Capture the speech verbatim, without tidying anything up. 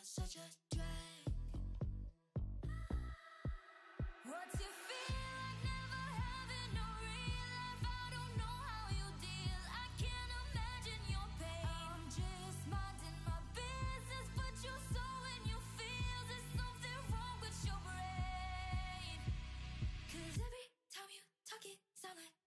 such a drag. What's it feel like never having no real life? I don't know how you deal, I can't imagine your pain. I'm just minding my business, but you so in your feels. There's something wrong with your brain, 'cause every time you talk it sound like